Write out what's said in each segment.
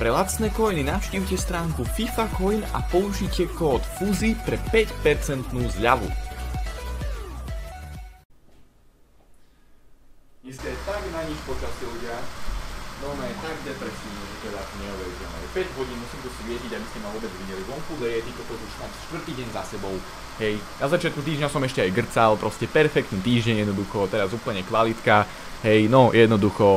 Pre lacné coiny navštívte stránku FIFA Coin a použite kód FUZI pre 5% zľavu. Vy ste tak na nič počasie ľudia, no je tak depresívne, že teda neuveriteľné. 5 hodín musím tu svietiť, aby ste ma vôbec videli. Vonku deje, týko to už mám 4. deň za sebou. Hej, na začiatku týždňa som ešte aj grcal, proste perfektný týždeň jednoducho, teraz úplne kvalitka. Hej, no jednoducho.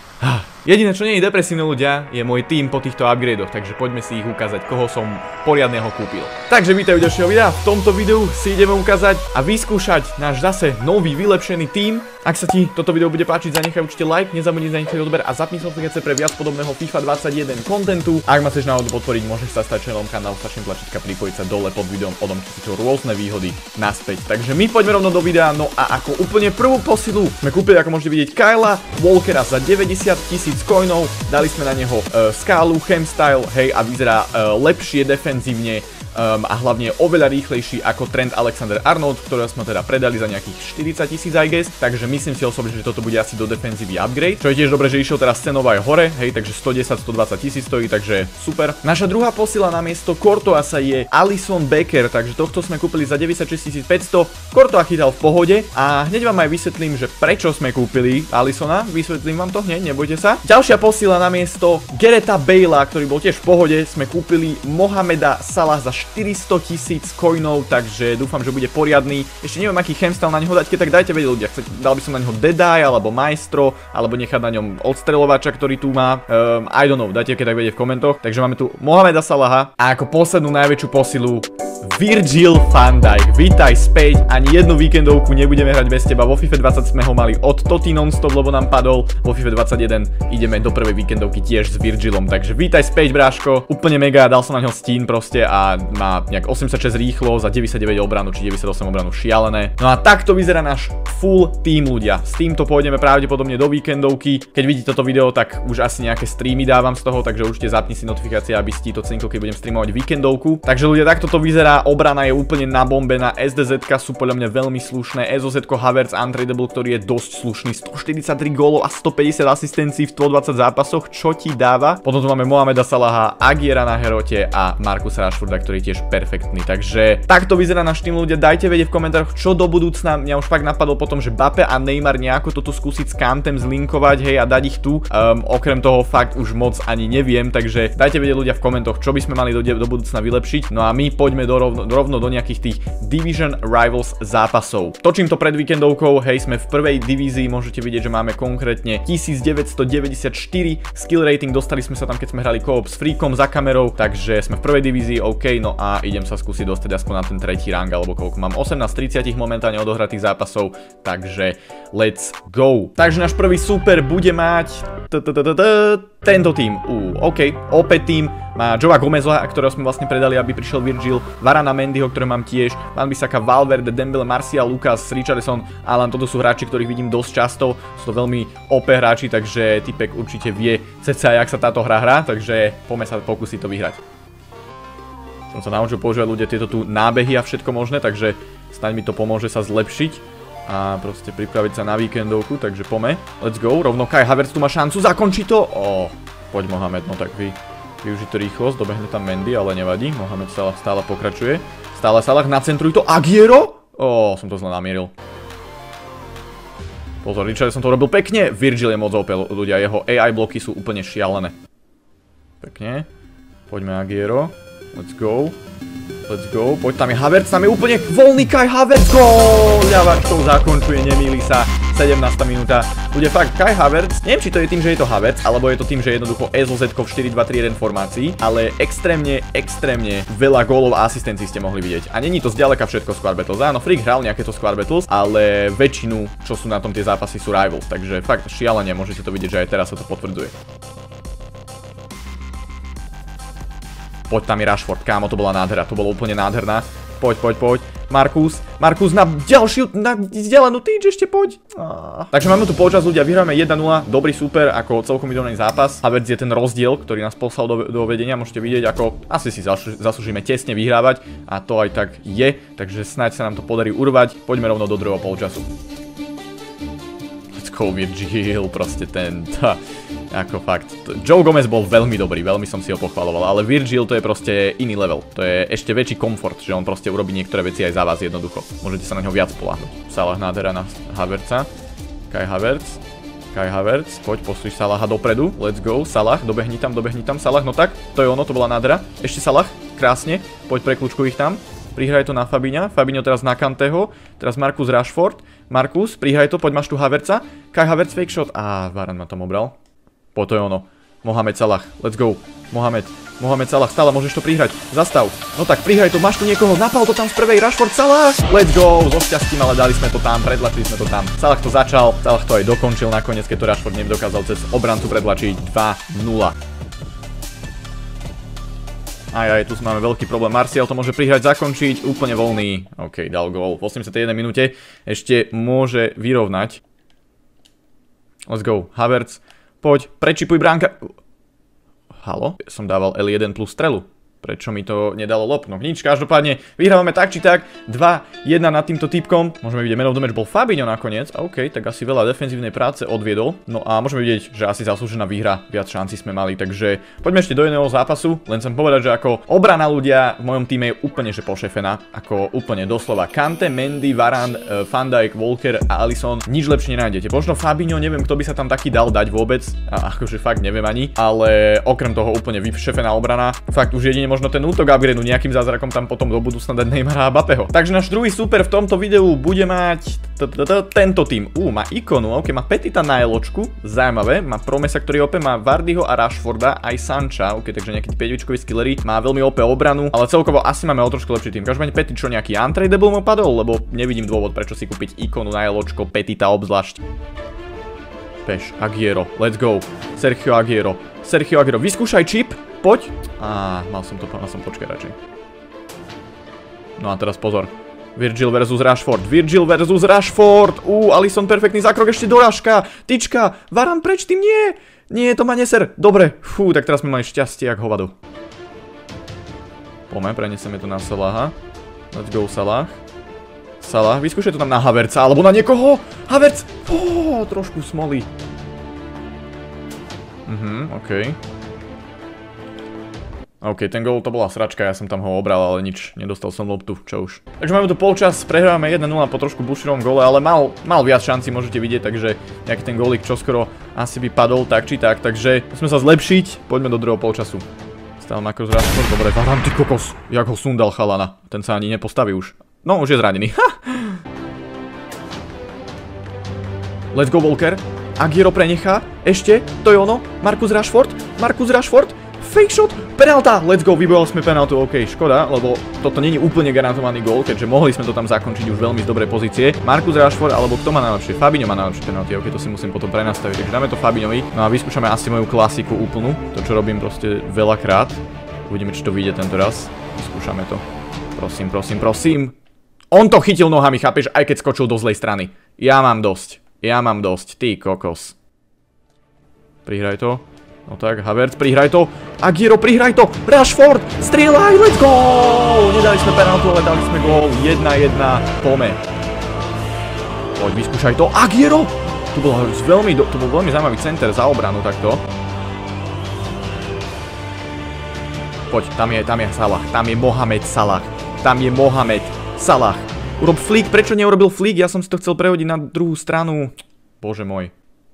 Jediné, čo nie je depresívne ľudia, je môj tým po týchto upgradoch, takže poďme si ich ukázať, koho som poriadneho kúpil. Takže vítajú ďalšieho videa, v tomto videu si ideme ukázať a vyskúšať náš zase nový vylepšený tým. Ak sa ti toto video bude páčiť, zanechaj určite like, nezabudni zanechať odber a zapni notifikácie pre viac podobného FIFA 21 kontentu. Ak ma chceš náhodou podporiť, môžeš sa stať členom kanálu, stačím tlačítka pripojiť sa dole pod videom, odomkni si rôzne výhody naspäť. Takže my poďme rovno do videa, no a ako úplne prvú posilu sme kúpili, ako môžete vidieť, Kylea Walkera za 90 000 coinov, dali sme na neho skálu, chemstyle, hej, a vyzerá lepšie defenzívne a hlavne oveľa rýchlejší ako Trent Alexander-Arnold, ktorého sme teda predali za nejakých 40 000 I guess, takže myslím si osobne, že toto bude asi do defenzívy upgrade, čo je tiež dobre, že išiel teraz cenovo aj hore, hej, takže 110-120 000 stojí, takže super. Naša druhá posila na miesto Courtoisa je Alisson Becker, takže tohto sme kúpili za 96 500, Courtois chytal v pohode a hneď vám aj vysvetlím, že prečo sme kúpili Alissona, vysvetlím vám to hneď, nebojte sa. Ďalšia posila na miesto Garretha Bale'a, ktorý bol tiež v pohode, sme kúpili Mohameda Salah za 400 000 coinov, takže dúfam, že bude poriadny. Ešte neviem, aký chemstyle na neho dať, tak dajte vedieť ľudia. Dal by som na neho Deadeye, alebo Maestro, alebo nechať na ňom odstreľovača, ktorý tu má. I don't know, dajte keď tak vedieť v komentoch. Takže máme tu Mohameda Salaha a ako poslednú najväčšiu posilu Virgil van Dijk. Vítaj späť, ani jednu víkendovku nebudeme hrať bez teba. Vo FIFA 20 sme ho mali od Totti non-stop, lebo nám padol. Vo FIFA 21 ideme do prvej víkendovky tiež s Virgilom, takže vítaj späť, bráško. Úplne mega, dal som na ňo stín proste a má nejak 86 rýchlo za 99 obranu či 98 obranu, šialené. No a takto vyzerá náš full team, ľudia. S týmto pôjdeme pravdepodobne do víkendovky. Keď vidíte toto video, tak už asi nejaké streamy dávam z toho, takže určite zapni si notifikácie, aby si to cenko, keď budem streamovať víkendovku. Takže ľudia, takto to vyzerá. Obrana je úplne nabombená, SDZ-ka sú podľa mňa veľmi slušné, SOZ-ko Havertz Untradable, ktorý je dosť slušný, 143 gólov a 150 asistencií v 120 zápasoch, čo ti dáva. Potom tu máme Mohameda Salaha, Aguiera na herote a Marcusa Rashforda, ktorý je tiež perfektný. Takže takto vyzerá náš tým, ľudia. Dajte vedieť v komentároch, čo do budúcna. Mňa už fakt napadlo potom, že Mbappé a Neymar nejako toto skúsiť s Kantem zlinkovať, hej, a dať ich tu. Okrem toho fakt už moc ani neviem, takže dajte vedieť ľudia v komentoch, čo by sme mali do budúcna vylepšiť. No a my poďme rovno do nejakých tých Division Rivals zápasov. Točím to pred víkendovkou, hej, sme v prvej divízii, môžete vidieť, že máme konkrétne 1994 skill rating, dostali sme sa tam, keď sme hrali co-op s Freakom za kamerou, takže sme v prvej divízii, OK, no a idem sa skúsiť dostať aspoň na ten tretí rang, alebo koľko mám, 18 30 momentálne odohratých zápasov, takže let's go. Takže náš prvý super bude mať tento tým, OK, opäť tým, má Joa Gomeza, ktorého sme vlastne predali, aby prišiel Virgil, Varana Mendyho, ktoré mám tiež, Wan-Bissaka, Valverde, Dembele, Martial, Lucas, Richarlison, Alan, toto sú hráči, ktorých vidím dosť často, sú to veľmi OP hráči, takže typek určite vie cca, jak sa táto hra hrá, takže poďme sa pokúsiť to vyhrať. Som sa naučil používať ľudia tieto tu nábehy a všetko možné, takže snáď mi to pomôže sa zlepšiť a proste pripraviť sa na víkendovku, takže poďme, let's go, rovno Kai Havertz tu má šancu, zakončí to, poď Mohamed, no tak využiť to rýchlosť, dobehne tam Mendy, ale nevadí, Mohamed Salah stále pokračuje, stále Salah, nacentruj to, Aguero, som to zle namieril. Pozor, Richarlison to robil pekne, Virgil je moc OP, ľudia, jeho AI bloky sú úplne šialené. Pekne, poďme Aguero, let's go, poď, tam je Havertz, tam je úplne voľný Kai Havertz, gól, ľavačkou zakončuje, nemýli sa, 17. minúta, bude fakt Kai Havertz, neviem, či to je tým, že je to Havertz, alebo je to tým, že jednoducho SOZ-ko v 4-2-3-1 formácii, ale extrémne veľa gólov a asistencií ste mohli vidieť. A není to zďaleka všetko Squad Battles, áno, Freak hral nejaké to Squad Battles, ale väčšinu, čo sú na tom tie zápasy, sú Rivals, takže fakt šialene, môžete to vidieť, že aj teraz sa to potvrdzuje. Poď, tam je Rashford, kámo, to bola nádhera, to bolo úplne nádherná. Poď. Marcus na ďalšiu, na vzdelanú týč, ešte poď. Takže máme tu počas, ľudia, vyhráme 1-0, dobrý super, ako celkom vyrovnaný zápas. Havertz je ten rozdiel, ktorý nás poslal do vedenia, môžete vidieť, ako asi si zaslúžime tesne vyhrávať. A to aj tak je, takže snáď sa nám to podarí urvať. Poďme rovno do druhého polčasu. Let's go, Virgil, proste ten... Ako fakt. Joe Gomez bol veľmi dobrý, veľmi som si ho pochvaloval, ale Virgil to je proste iný level. To je ešte väčší komfort, že on proste urobí niektoré veci aj za vás jednoducho. Môžete sa na ňo viac spoľahnúť. Salah nádhera na Havertza. Kai Havertz, poď, poslíš Salaha dopredu, let's go, Salah, dobehni tam, Salah, no tak, to je ono, to bola nádhera. Ešte Salah, krásne, poď prekľúčkuj ich tam. Prihraj to na Fabinha, Fabinho teraz na Kanteho, teraz Marcus Rashford, Marcus, prihraj to, poď, máš tu Havertza, Kai Havertz fake shot, Varane ma tam obral. Poď, to je ono, Mohamed Salah, let's go, Mohamed Salah, stále môžeš to prihrať, zastav, no tak prihraj to, máš tu niekoho, napal to tam z prvej, Rashford, Salah, let's go, so šťastím, ale dali sme to tam, predlačili sme to tam, Salah to začal, Salah to aj dokončil nakoniec, keď to Rashford nedokázal cez obrancu predlačiť 2-0. Aj, tu máme veľký problém. Martial to môže prihrať, zakončiť, úplne voľný. OK, dal gól. V 81 minúte ešte môže vyrovnať. Let's go. Havertz, poď, prečipuj bránka. Halo? Som dával L1 plus strelu. Prečo mi to nedalo lop? No nič, každopádne vyhrávame tak či tak 2-1 nad týmto typkom. Môžeme vidieť, man of the match bol Fabinho nakoniec. OK, tak asi veľa defenzívnej práce odviedol. No a môžeme vidieť, že asi zaslúžená výhra, viac šancí sme mali. Takže poďme ešte do jedného zápasu. Len chcem povedať, že ako obrana ľudia v mojom týme je úplne že pošefená. Ako úplne doslova Kante, Mendy, Varane, Van Dijk, Walker a Alisson. Nič lepšie nenájdete. Možno Fabinho, neviem, kto by sa tam taký dal dať vôbec. A akože fakt neviem ani. Ale okrem toho úplne vyšefená obrana. Fakt už jedine možno ten útok upgrade nejakým zázrakom tam potom do budúcna dať Neymara a Mbappého. Takže náš druhý súper v tomto videu bude mať tento tým. Má ikonu, ok, má Petita na eločku, zaujímavé, má Promesa, ktorý OP, má Vardyho a Rashforda, aj Sancha, ok, takže nejaký 5-čkový skillery, má veľmi OP obranu, ale celkovo asi máme o trošku lepší tým. Každopádne Petit čo nejaký untradable mu padol, lebo nevidím dôvod, prečo si kúpiť ikonu na eločko Petita obzvlášť. Peš, Aguero, let's go. Sergio Aguero, vyskúšaj čip. Poď. Mal som počkať radšej. No a teraz pozor. Virgil versus Rashford. Alisson perfektný zákrok, ešte dorážka. Tyčka, Varane preč, tým nie. Nie, to ma neser. Dobre, tak teraz sme mali šťastie jak hovado. Poďme, preneseme to na Salaha. Let's go Salah, vyskúšaj to tam na Havertza, alebo na niekoho. Havertz, trošku smoly. OK. OK, ten gól to bola sračka, ja som tam ho obral, ale nič, nedostal som loptu, čo už. Takže máme tu polčas, prehrávame 1-0 po trošku buširovom góle, ale mal viac šancí, môžete vidieť, takže nejaký ten gólik čoskoro asi by padol, tak či tak, takže musíme sa zlepšiť, poďme do druhého polčasu. Stále Marcus Rashford, dobre, Varane, ty kokos, jak ho sundal chalana, ten sa ani nepostaví už. No, už je zranený, Let's go Walker, Aguero prenechá, ešte, to je ono, Marcus Rashford, fake shot, penálta, let's go, vybojali sme penáltu, ok, škoda, lebo toto nie je úplne garantovaný gól, keďže mohli sme to tam zakončiť už veľmi z dobrej pozície. Marcus Rashford, alebo kto má najlepšie? Fabinho má najlepšie penálty, ok, to si musím potom prenastaviť, takže dáme to Fabinhovi. No a vyskúšame asi moju klasiku úplnú, to čo robím proste veľakrát. Uvidíme, či to vyjde tento raz. Vyskúšame to. Prosím. On to chytil nohami, chápeš, aj keď skočil do zlej strany. Ja mám dosť, ty kokos. Prihraj to. No tak, Havertz, prihraj to. Aguero, prihraj to. Rashford, strieľaj, let's go! Nedali sme penáltu, ale dali sme gól. 1-1, pome. Poď, vyskúšaj to. Aguero! Tu bol veľmi zaujímavý center za obranu takto. Poď, tam je Salah. Tam je Mohamed Salah. Urob flick, prečo neurobil flick? Ja som si to chcel prehodiť na druhú stranu. Bože môj.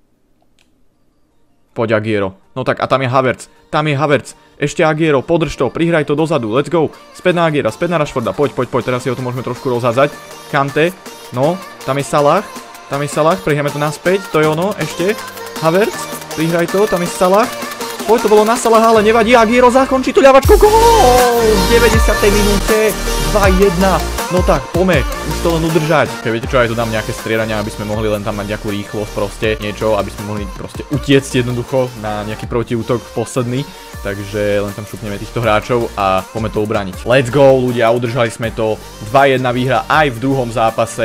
Poď Aguero. No tak a tam je Havertz. Ešte Aguero, podrž to, prihraj to dozadu, let's go. Späť na Aguera, späť na Rashforda, poď, teraz si ho tu môžeme trošku rozhádzať. Kante, no, tam je Salah, prihráme to naspäť, to je ono, ešte. Havertz, prihraj to, tam je Salah. Poď, to bolo na Salaha, ale nevadí, Aguero zakončí tú ľavačku, gól! V 90. minúte, 2-1. No tak, pome, už to len udržať. Okay, viete čo, aj tu dám nejaké striedania, aby sme mohli len tam mať nejakú rýchlosť, proste niečo, aby sme mohli proste utiecť jednoducho na nejaký protiútok posledný. Takže len tam šupneme týchto hráčov a poďme to ubrániť. Let's go, ľudia, udržali sme to. 2-1 výhra aj v druhom zápase.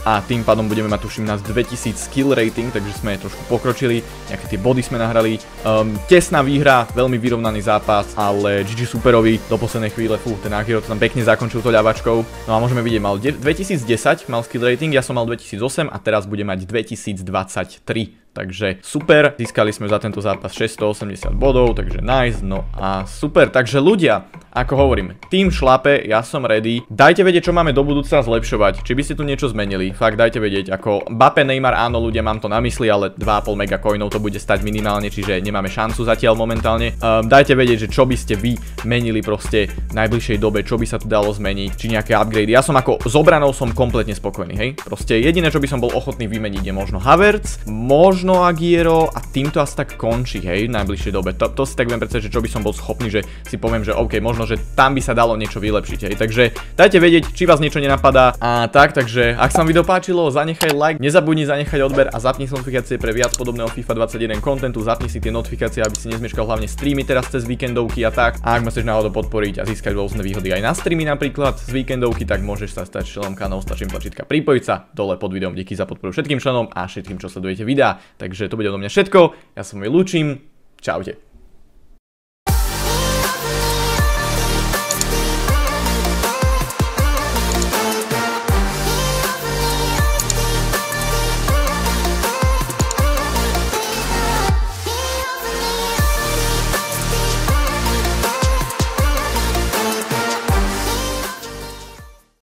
a tým pádom budeme mať tuším nás 2000 skill rating, takže sme trošku pokročili, nejaké tie body sme nahrali. Tesná výhra, veľmi vyrovnaný zápas, ale GG Superovi do poslednej chvíle, ten Akiro to tam pekne zakončil to ľavačkou. No a môžeme vidieť, mal 2010 mal skill rating, ja som mal 2008 a teraz bude mať 2023. Takže super, získali sme za tento zápas 680 bodov, takže nice, no a super. Takže ľudia, ako hovorím, tým šlape, ja som ready. Dajte vedieť, čo máme do budúcna zlepšovať, či by ste tu niečo zmenili. Fakt dajte vedieť, ako Mbappé, Neymar, áno ľudia, mám to na mysli, ale 2,5 mega coinov to bude stať minimálne, čiže nemáme šancu zatiaľ momentálne. Dajte vedieť, že čo by ste vy menili proste v najbližšej dobe, čo by sa tu dalo zmeniť, či nejaké upgrade. Ja som ako z obranou som kompletne spokojný, hej. Proste jediné, čo by som bol ochotný vymeniť, je možno Havertz, možno Aguero a týmto asi tak končí, hej, v najbližšej dobe. To si tak viem predstaviť, že čo by som bol schopný, že si poviem, že OK, možno, že tam by sa dalo niečo vylepšiť, hej. Takže dajte vedieť, či vás niečo nenapadá a tak, takže ak sa vám video páčilo, zanechaj like, nezabudni zanechať odber a zapni si notifikácie pre viac podobného FIFA 21 kontentu, zapni si tie notifikácie, aby si nezmeškal hlavne streamy teraz cez víkendovky a tak. A ak ma chceš náhodou podporiť a získať rôzne výhody aj na streamy napríklad z víkendovky, tak môžeš sa stať členom kanálu, stačím tlačítka pripojiť sa dole pod videom. Díky za podporu všetkým členom a všetkým, čo sledujete videá. Takže to bude odo mňa všetko, ja sa lúčim, čaute.